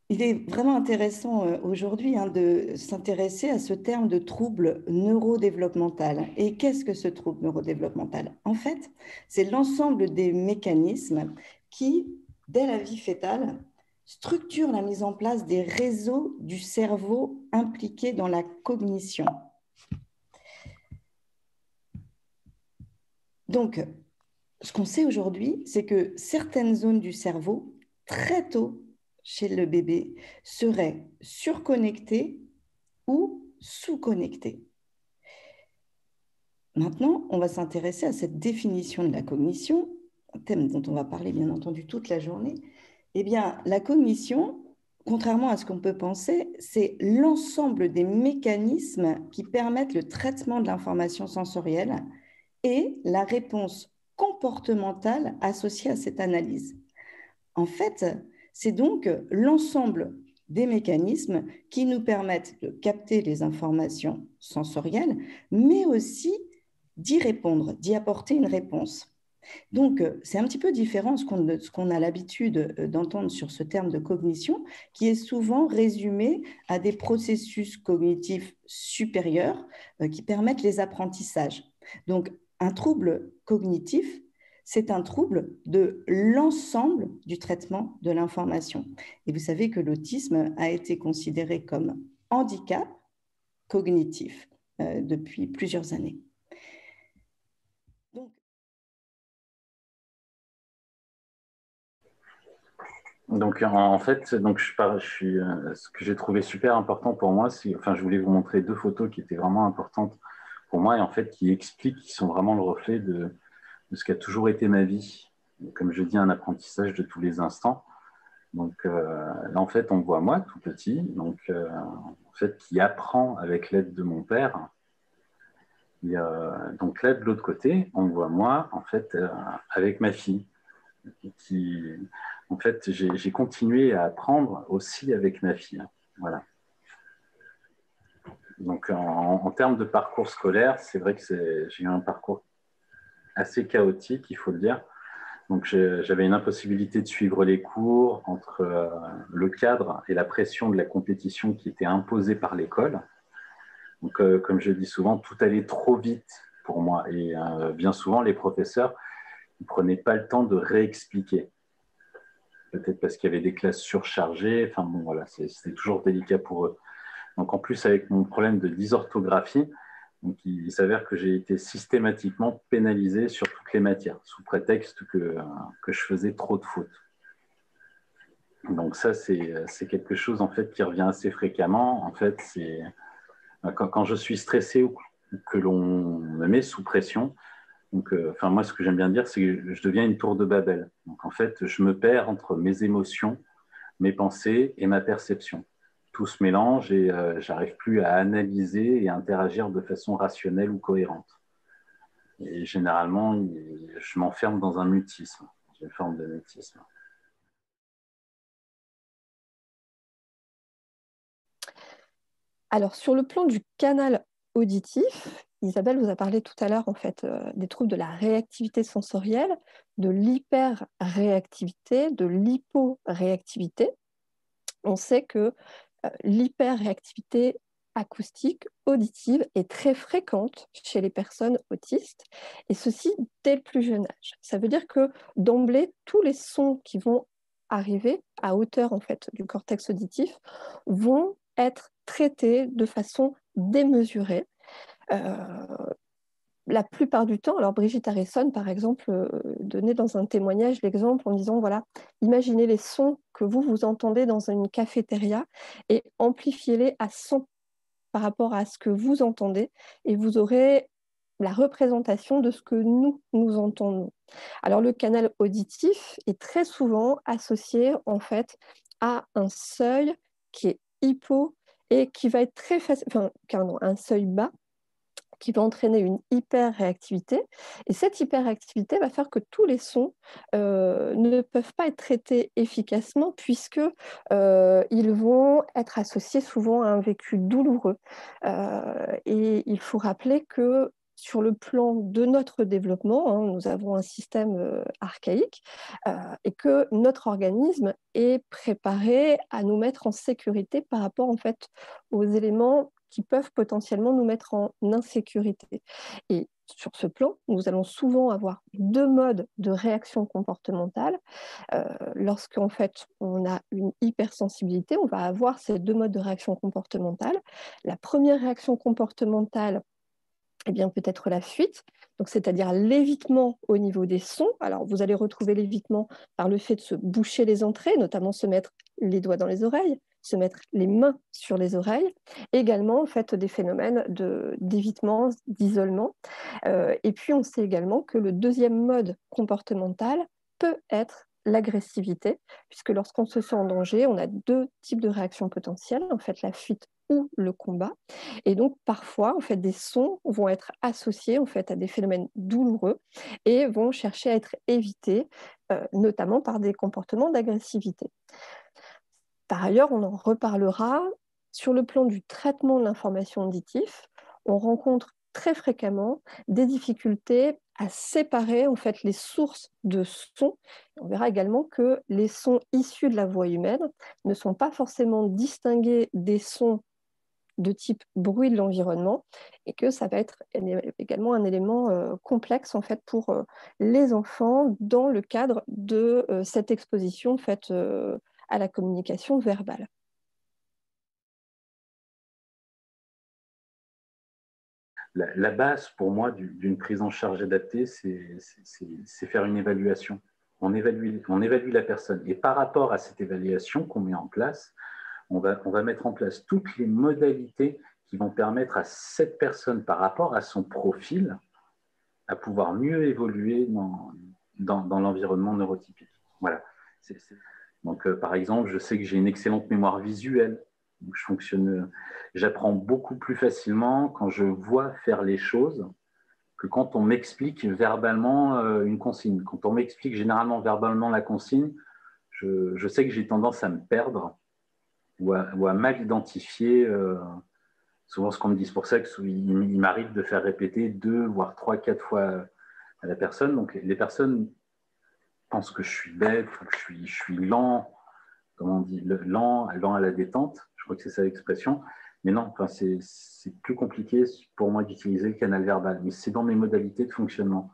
Il est vraiment intéressant aujourd'hui de s'intéresser à ce terme de trouble neurodéveloppemental. Et qu'est-ce que ce trouble neurodéveloppemental? En fait, c'est l'ensemble des mécanismes qui, dès la vie fœtale, structurent la mise en place des réseaux du cerveau impliqués dans la cognition. Donc, ce qu'on sait aujourd'hui, c'est que certaines zones du cerveau, très tôt chez le bébé, seraient surconnectées ou sous-connectées. Maintenant, on va s'intéresser à cette définition de la cognition, un thème dont on va parler bien entendu toute la journée. Eh bien, la cognition, contrairement à ce qu'on peut penser, c'est l'ensemble des mécanismes qui permettent le traitement de l'information sensorielle et la réponse comportementale associée à cette analyse. En fait, c'est donc l'ensemble des mécanismes qui nous permettent de capter les informations sensorielles, mais aussi d'y répondre, d'y apporter une réponse. Donc, c'est un petit peu différent de ce qu'on a l'habitude d'entendre sur ce terme de cognition, qui est souvent résumé à des processus cognitifs supérieurs qui permettent les apprentissages. Donc, un trouble cognitif, c'est un trouble de l'ensemble du traitement de l'information. Et vous savez que l'autisme a été considéré comme handicap cognitif depuis plusieurs années. Donc, Donc en fait, ce que j'ai trouvé super important pour moi, c'est, enfin, je voulais vous montrer deux photos qui étaient vraiment importantes pour moi et en fait qui expliquent, qui sont vraiment le reflet de ce qui a toujours été ma vie. Comme je dis, un apprentissage de tous les instants. Donc là, en fait, on voit moi tout petit, donc en fait, qui apprend avec l'aide de mon père. Et, donc là, de l'autre côté, on voit moi, en fait, avec ma fille, qui, en fait, j'ai continué à apprendre aussi avec ma fille. Voilà. Donc, en termes de parcours scolaire, c'est vrai que j'ai eu un parcours assez chaotique, il faut le dire. Donc, j'avais une impossibilité de suivre les cours entre le cadre et la pression de la compétition qui était imposée par l'école. Donc, comme je dis souvent, tout allait trop vite pour moi. Et bien souvent, les professeurs ne prenaient pas le temps de réexpliquer. Peut-être parce qu'il y avait des classes surchargées. Enfin bon, voilà, c'était toujours délicat pour eux. Donc en plus, avec mon problème de dysorthographie, donc, il s'avère que j'ai été systématiquement pénalisé sur toutes les matières, sous prétexte que je faisais trop de fautes. Donc ça, c'est quelque chose en fait qui revient assez fréquemment. En fait, c'est quand je suis stressé ou que l'on me met sous pression. Donc, enfin, moi, ce que j'aime bien dire, c'est que je deviens une tour de Babel. Donc, en fait, je me perds entre mes émotions, mes pensées et ma perception. Tout se mélange et j'arrive plus à analyser et à interagir de façon rationnelle ou cohérente. Et généralement, je m'enferme dans un mutisme, une forme de mutisme. Alors, sur le plan du canal auditif, Isabelle vous a parlé tout à l'heure en fait des troubles de la réactivité sensorielle, de l'hyperréactivité, de l'hyporéactivité. On sait que l'hyperréactivité acoustique, auditive est très fréquente chez les personnes autistes, et ceci dès le plus jeune âge. Ça veut dire que d'emblée, tous les sons qui vont arriver à hauteur en fait du cortex auditif vont être traités de façon démesurée. Euh, la plupart du temps, alors Brigitte Harrison, par exemple, donnait dans un témoignage l'exemple en disant, voilà, imaginez les sons que vous entendez dans une cafétéria et amplifiez-les à 100 par rapport à ce que vous entendez et vous aurez la représentation de ce que nous entendons. Alors le canal auditif est très souvent associé en fait à un seuil qui est hypo et qui va être très facile, enfin, pardon, un seuil bas qui va entraîner une hyperréactivité. Et cette hyperréactivité va faire que tous les sons ne peuvent pas être traités efficacement puisque ils vont être associés souvent à un vécu douloureux. Et il faut rappeler que sur le plan de notre développement, hein, nous avons un système archaïque et que notre organisme est préparé à nous mettre en sécurité par rapport en fait aux éléments qui peuvent potentiellement nous mettre en insécurité. Et sur ce plan, nous allons souvent avoir deux modes de réaction comportementale. Lorsqu'en fait on a une hypersensibilité, on va avoir ces deux modes de réaction comportementale. La première réaction comportementale, eh bien, peut-être la fuite, donc c'est-à-dire l'évitement au niveau des sons. Alors, vous allez retrouver l'évitement par le fait de se boucher les entrées, notamment se mettre les doigts dans les oreilles, se mettre les mains sur les oreilles, également en fait des phénomènes d'évitement, d'isolement. Et puis, on sait également que le deuxième mode comportemental peut être l'agressivité, puisque lorsqu'on se sent en danger, on a deux types de réactions potentielles, en fait la fuite ou le combat. Et donc, parfois, en fait, des sons vont être associés en fait, à des phénomènes douloureux et vont chercher à être évités, notamment par des comportements d'agressivité. Par ailleurs, on en reparlera. Sur le plan du traitement de l'information auditive, on rencontre très fréquemment des difficultés à séparer en fait, les sources de sons. On verra également que les sons issus de la voix humaine ne sont pas forcément distingués des sons de type bruit de l'environnement et que ça va être également un élément complexe en fait, pour les enfants dans le cadre de cette exposition en fait, à la communication verbale. La base pour moi d'une prise en charge adaptée, c'est faire une évaluation. On évalue la personne. Et par rapport à cette évaluation qu'on met en place, on va mettre en place toutes les modalités qui vont permettre à cette personne, par rapport à son profil, à pouvoir mieux évoluer dans l'environnement neurotypique. Voilà. Donc, par exemple, je sais que j'ai une excellente mémoire visuelle. Donc, j'apprends beaucoup plus facilement quand je vois faire les choses que quand on m'explique verbalement une consigne. Quand on m'explique généralement verbalement la consigne, je sais que j'ai tendance à me perdre ou à mal identifier souvent ce qu'on me dit. C'est pour ça qu'il m'arrive de faire répéter 2, voire 3, 4 fois à la personne. Donc, les personnes pensent que je suis bête ou que je suis lent, comment on dit, lent à la détente. Je crois que c'est ça l'expression. Mais non, enfin, c'est plus compliqué pour moi d'utiliser le canal verbal. Mais c'est dans mes modalités de fonctionnement.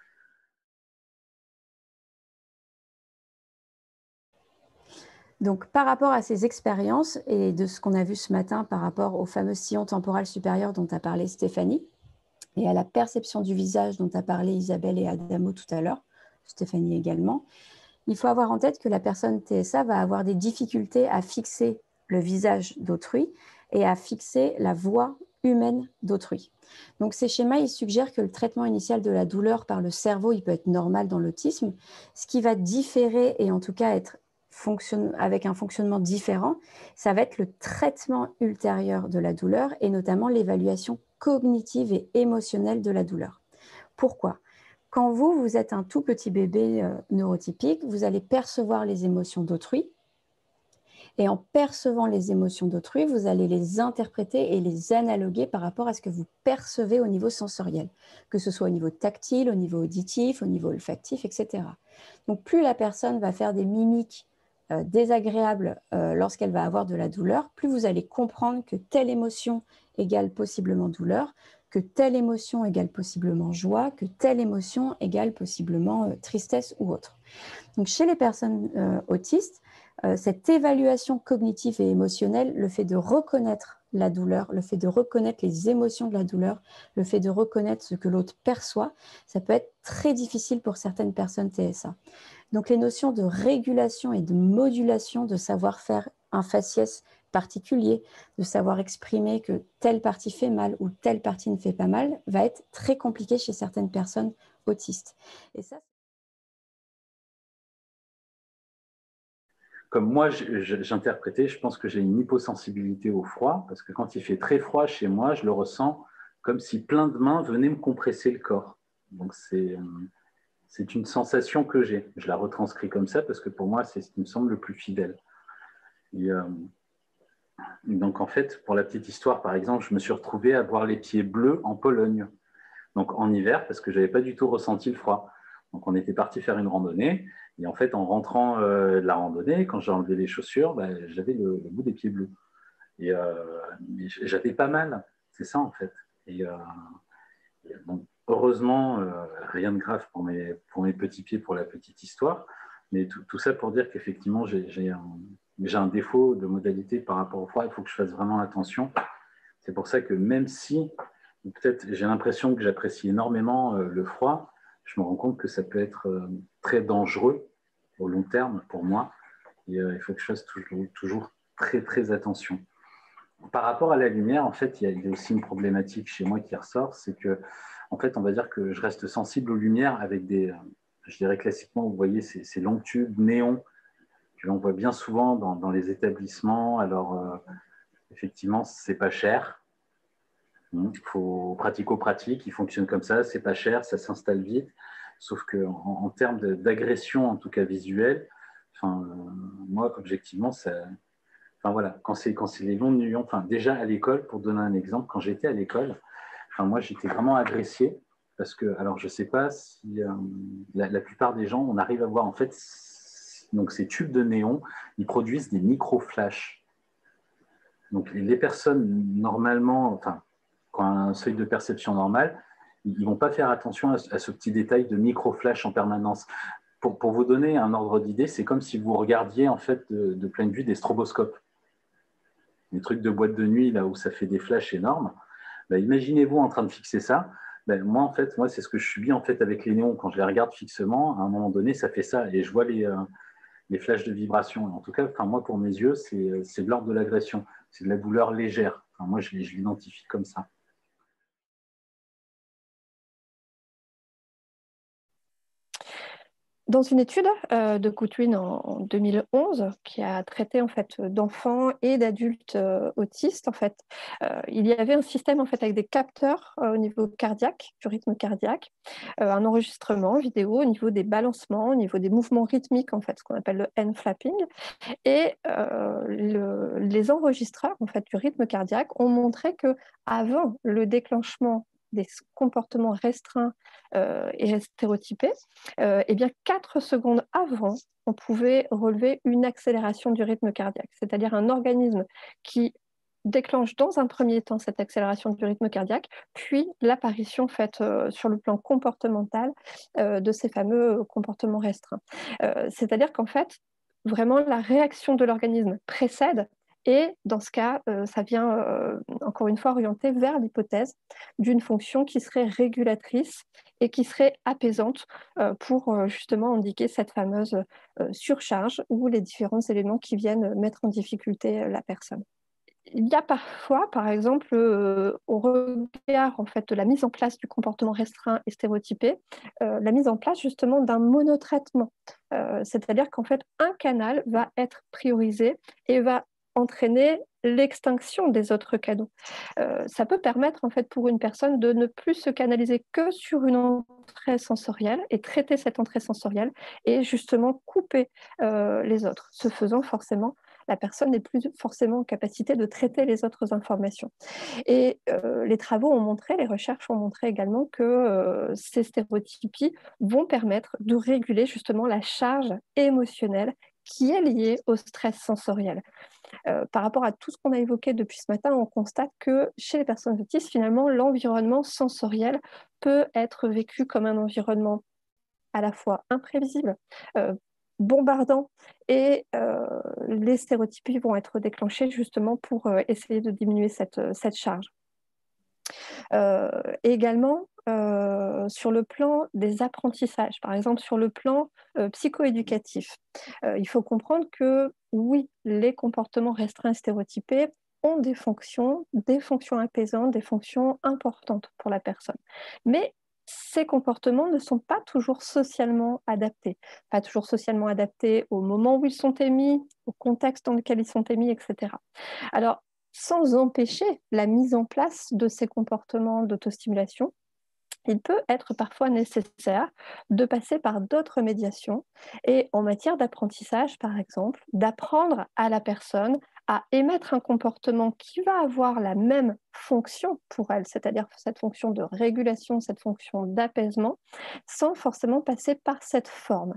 Donc, par rapport à ces expériences et de ce qu'on a vu ce matin par rapport au fameux sillon temporal supérieur dont a parlé Stéphanie, et à la perception du visage dont a parlé Isabelle et Adamo tout à l'heure, Stéphanie également, il faut avoir en tête que la personne TSA va avoir des difficultés à fixer le visage d'autrui et à fixer la voix humaine d'autrui. Donc ces schémas, ils suggèrent que le traitement initial de la douleur par le cerveau, il peut être normal dans l'autisme. Ce qui va différer et en tout cas être avec un fonctionnement différent, ça va être le traitement ultérieur de la douleur et notamment l'évaluation cognitive et émotionnelle de la douleur. Pourquoi ? Quand vous êtes un tout petit bébé neurotypique, vous allez percevoir les émotions d'autrui. Et en percevant les émotions d'autrui, vous allez les interpréter et les analoguer par rapport à ce que vous percevez au niveau sensoriel, que ce soit au niveau tactile, au niveau auditif, au niveau olfactif, etc. Donc plus la personne va faire des mimiques désagréables lorsqu'elle va avoir de la douleur, plus vous allez comprendre que telle émotion égale possiblement douleur, que telle émotion égale possiblement joie, que telle émotion égale possiblement tristesse ou autre. Donc chez les personnes autistes, cette évaluation cognitive et émotionnelle, le fait de reconnaître la douleur, le fait de reconnaître les émotions de la douleur, le fait de reconnaître ce que l'autre perçoit, ça peut être très difficile pour certaines personnes TSA. Donc les notions de régulation et de modulation, de savoir faire un faciès particulier, de savoir exprimer que telle partie fait mal ou telle partie ne fait pas mal, va être très compliqué chez certaines personnes autistes. Et ça, Comme moi, j'interprétais, je pense que j'ai une hyposensibilité au froid, parce que quand il fait très froid chez moi, je le ressens comme si plein de mains venaient me compresser le corps. Donc c'est une sensation que j'ai. Je la retranscris comme ça parce que pour moi, c'est ce qui me semble le plus fidèle. Et, donc en fait, pour la petite histoire, par exemple, je me suis retrouvé à avoir les pieds bleus en Pologne. Donc en hiver, parce que je n'avais pas du tout ressenti le froid. Donc on était parti faire une randonnée. Et en fait, en rentrant de la randonnée, quand j'ai enlevé les chaussures, j'avais le bout des pieds bleus. Et j'avais pas mal. C'est ça, en fait. Et donc, heureusement, rien de grave pour mes petits pieds, pour la petite histoire. Mais tout ça pour dire qu'effectivement, j'ai un défaut de modalité par rapport au froid. Il faut que je fasse vraiment attention. C'est pour ça que même si, peut-être, j'ai l'impression que j'apprécie énormément le froid, je me rends compte que ça peut être très dangereux au long terme pour moi. Et il faut que je fasse toujours très, très attention. Par rapport à la lumière, en fait, il y a aussi une problématique chez moi qui ressort, c'est que, en fait, on va dire que je reste sensible aux lumières avec je dirais classiquement, vous voyez, ces longs tubes néons que l'on voit bien souvent dans les établissements. Alors, effectivement, c'est pas cher. Il faut pratico-pratique, il fonctionne comme ça, c'est pas cher, ça s'installe vite. Sauf qu'en termes d'agression, en tout cas visuelle, moi, objectivement, voilà, quand c'est les longs néons, déjà à l'école, pour donner un exemple, quand j'étais à l'école, moi, j'étais vraiment agressé parce que, alors, je ne sais pas si la plupart des gens, on arrive à voir, en fait, donc ces tubes de néon, ils produisent des micro-flashs. Donc, les personnes, normalement, qui ont un seuil de perception normal, ils ne vont pas faire attention à ce petit détail de micro-flash en permanence. Pour vous donner un ordre d'idée, c'est comme si vous regardiez, en fait, de pleine vue des stroboscopes. Des trucs de boîte de nuit, là où ça fait des flashs énormes. Imaginez-vous en train de fixer ça. Moi, c'est ce que je subis en fait, avec les néons. Quand je les regarde fixement, à un moment donné, ça fait ça. Et je vois les flashs de vibration. Et en tout cas, moi, pour mes yeux, c'est de l'ordre de l'agression. C'est de la douleur légère. Moi, je l'identifie comme ça. Dans une étude de Goodwin en 2011 qui a traité en fait d'enfants et d'adultes autistes, en fait, il y avait un système en fait avec des capteurs au niveau cardiaque, du rythme cardiaque, un enregistrement vidéo au niveau des balancements, au niveau des mouvements rythmiques en fait, ce qu'on appelle le hand flapping, et les enregistreurs en fait du rythme cardiaque ont montré que avant le déclenchement des comportements restreints et stéréotypés, eh bien 4 secondes avant, on pouvait relever une accélération du rythme cardiaque, c'est-à-dire un organisme qui déclenche dans un premier temps cette accélération du rythme cardiaque, puis l'apparition faite sur le plan comportemental de ces fameux comportements restreints. C'est-à-dire qu'en fait, vraiment la réaction de l'organisme précède. Et dans ce cas, ça vient encore une fois orienter vers l'hypothèse d'une fonction qui serait régulatrice et qui serait apaisante pour justement indiquer cette fameuse surcharge ou les différents éléments qui viennent mettre en difficulté la personne. Il y a parfois, par exemple, au regard en fait, de la mise en place du comportement restreint et stéréotypé, la mise en place justement d'un monotraitement. C'est-à-dire qu'en fait, un canal va être priorisé et va entraîner l'extinction des autres canaux. Ça peut permettre en fait pour une personne de ne plus se canaliser que sur une entrée sensorielle et traiter cette entrée sensorielle et justement couper les autres. Ce faisant, forcément, la personne n'est plus forcément en capacité de traiter les autres informations. Et les travaux ont montré, les recherches ont montré également que ces stéréotypies vont permettre de réguler justement la charge émotionnelle qui est liée au stress sensoriel. Par rapport à tout ce qu'on a évoqué depuis ce matin, on constate que chez les personnes autistes, finalement, l'environnement sensoriel peut être vécu comme un environnement à la fois imprévisible, bombardant, et les stéréotypies vont être déclenchées justement pour essayer de diminuer cette charge. Également, sur le plan des apprentissages, par exemple sur le plan psychoéducatif, il faut comprendre que oui, les comportements restreints et stéréotypés ont des fonctions apaisantes, des fonctions importantes pour la personne. Mais ces comportements ne sont pas toujours socialement adaptés. Pas toujours socialement adaptés au moment où ils sont émis, au contexte dans lequel ils sont émis, etc. Alors, sans empêcher la mise en place de ces comportements d'autostimulation, il peut être parfois nécessaire de passer par d'autres médiations et en matière d'apprentissage, par exemple, d'apprendre à la personne à émettre un comportement qui va avoir la même fonction pour elle, c'est-à-dire cette fonction de régulation, cette fonction d'apaisement, sans forcément passer par cette forme.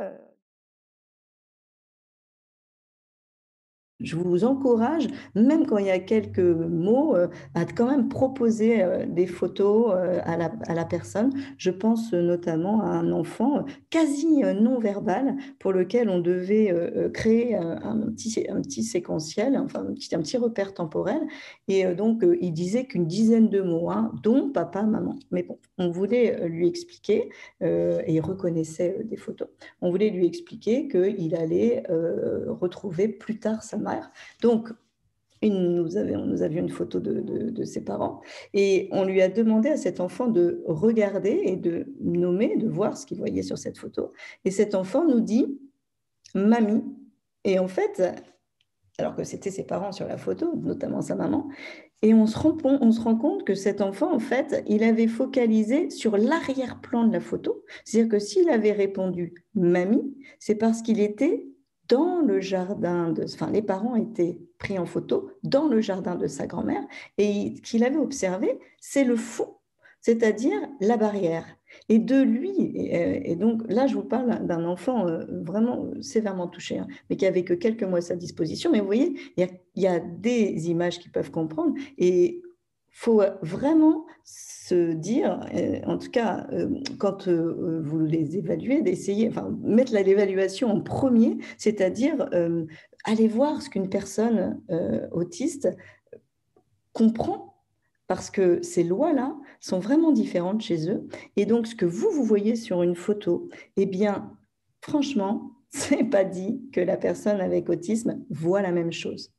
Je vous encourage, même quand il y a quelques mots, à quand même proposer des photos à la personne. Je pense notamment à un enfant quasi non-verbal pour lequel on devait créer un petit séquentiel, enfin un petit repère temporel. Et donc, il disait qu'une dizaine de mots, hein, dont papa, maman. Mais bon, on voulait lui expliquer, et il reconnaissait des photos, on voulait lui expliquer qu'il allait retrouver plus tard sa mère. Donc, nous avions une photo de ses parents et on lui a demandé à cet enfant de regarder et de nommer, de voir ce qu'il voyait sur cette photo. Et cet enfant nous dit « Mamie ». Et en fait, alors que c'était ses parents sur la photo, notamment sa maman, et on se rend compte que cet enfant, en fait, il avait focalisé sur l'arrière-plan de la photo. C'est-à-dire que s'il avait répondu « Mamie », c'est parce qu'il était dans le jardin, enfin les parents étaient pris en photo dans le jardin de sa grand-mère et qu'il avait observé, c'est le fond, c'est-à-dire la barrière. Et de lui, et donc là je vous parle d'un enfant vraiment sévèrement touché, hein, mais qui avait que quelques mois à sa disposition, mais vous voyez, il y a des images qui peuvent comprendre et il faut vraiment se dire, en tout cas, quand vous les évaluez, d'essayer, enfin, mettre l'évaluation en premier, c'est-à-dire aller voir ce qu'une personne autiste comprend, parce que ces lois-là sont vraiment différentes chez eux. Et donc, ce que vous voyez sur une photo, eh bien, franchement, c'est pas dit que la personne avec autisme voit la même chose.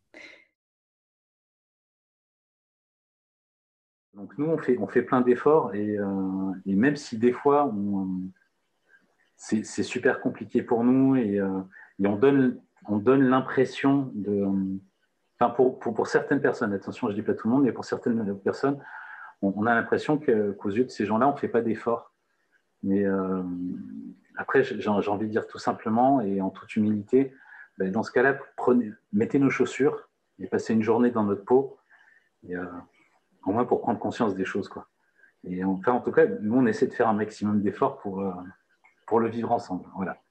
Donc nous, on fait plein d'efforts et même si des fois, c'est super compliqué pour nous et on donne l'impression de... Enfin, pour certaines personnes, attention, je ne dis pas tout le monde, mais pour certaines personnes, on a l'impression qu'aux yeux de ces gens-là, on ne fait pas d'efforts. Mais après, j'ai envie de dire tout simplement et en toute humilité, ben, dans ce cas-là, mettez nos chaussures et passez une journée dans notre peau. Et, au moins pour prendre conscience des choses, quoi. Et enfin, en tout cas, nous, on essaie de faire un maximum d'efforts pour le vivre ensemble. Voilà.